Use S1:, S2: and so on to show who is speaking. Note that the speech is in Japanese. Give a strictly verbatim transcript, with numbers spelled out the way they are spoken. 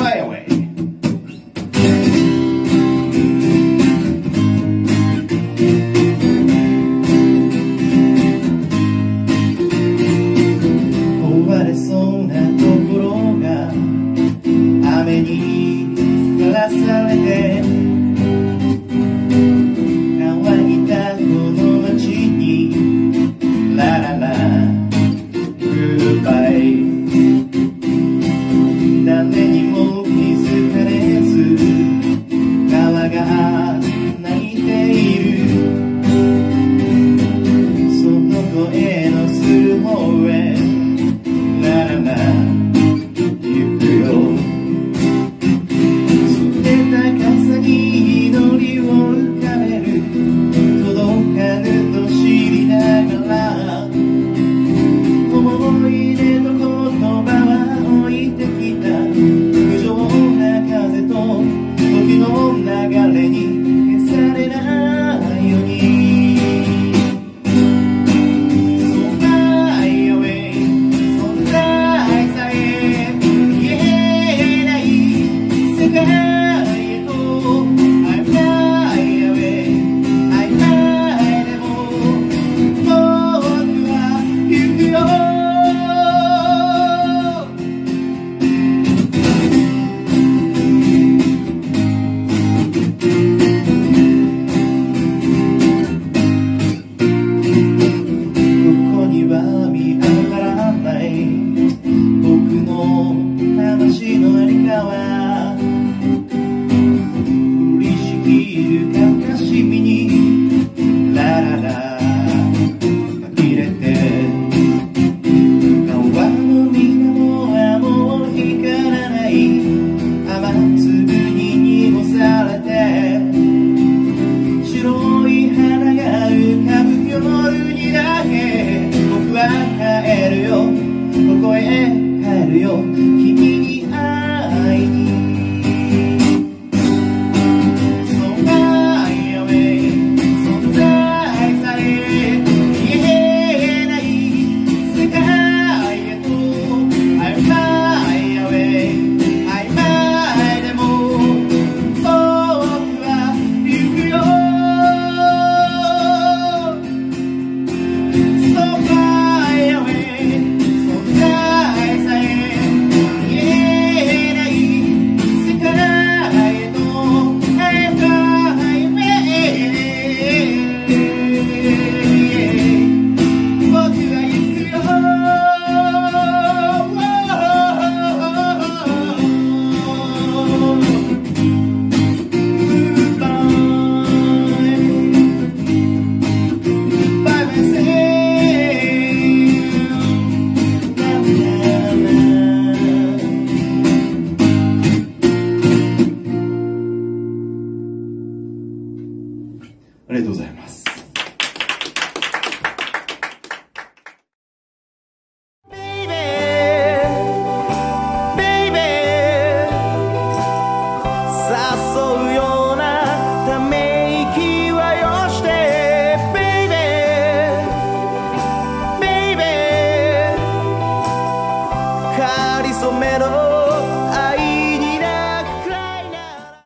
S1: Fly away. 壊れそうなところが雨にさらされて、乾いたこの街にラララグッバイ。誰にも気づかれず川が泣いている、その声のする方へラララ行くよ。捨てた傘に祈りを浮かべる、届かぬと知りながら思い出の言葉は置いてきた。不浄な風と時の流れに消されないように。So fly away、 存在さえ見えない世界へと I fly away、 I fly でも僕は行くよ。魂のありかは降りしきるかかしみにラララ紛れて、川の水面はもう光らない雨粒に濁されて、白い花が浮かぶ夜にだけ僕は帰るよ、ここへ帰るよ。